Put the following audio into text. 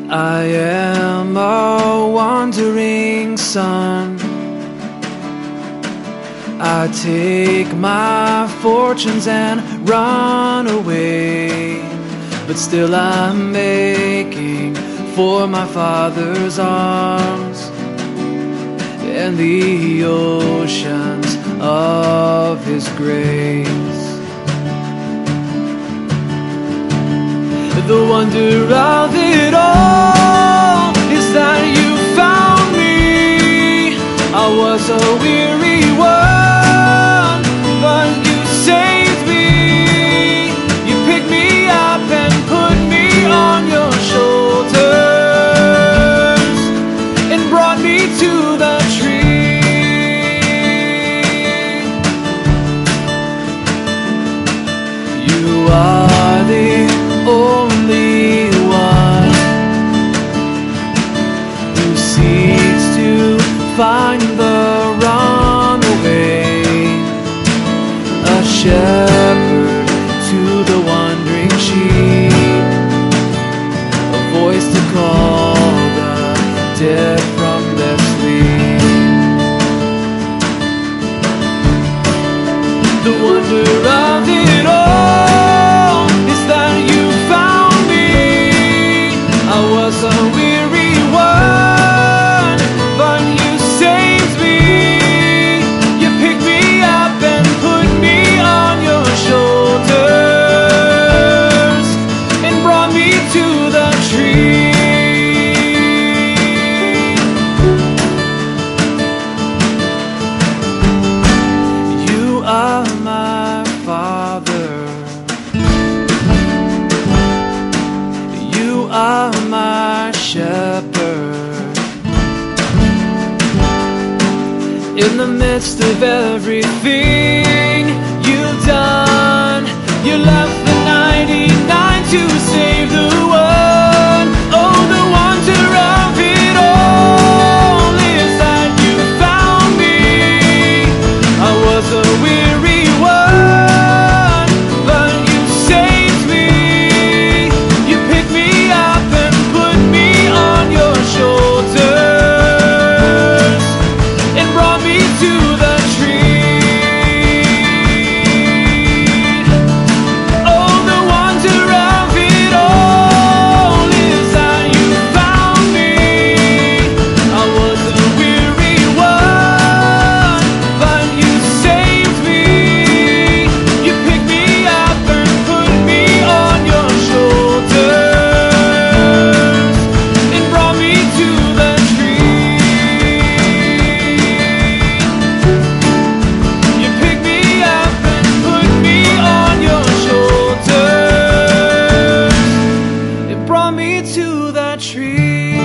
I am a wandering son. I take my fortunes and run away, but still I'm making for my Father's arms and the oceans of His grace. The wonder of it all is that you found me. I was a weary one, but you saved me. You picked me up and put me on your shoulders and brought me to the tree. You are the only one who seeks to find the runaway, a shepherd to the wandering sheep, a voice to call the dead from their sleep. The wonder of it all is that you found me. I was a weary one, but you saved me. You picked me up and put me on your shoulders and brought me to the tree. You are my Father. You are my shepherd. In the midst of everything you've done, you left the 99 to save the one. Oh, the wonder of it all is that you found me. I was a weary one, but you saved me. You picked me up and put me on your shoulders and brought me to the tree. Oh, the wonder of it all is that you found me. I was a weary one, but you saved me. You picked me up and put me on your shoulders and brought me to the tree. You picked me up and put me on your shoulders and brought me to the tree.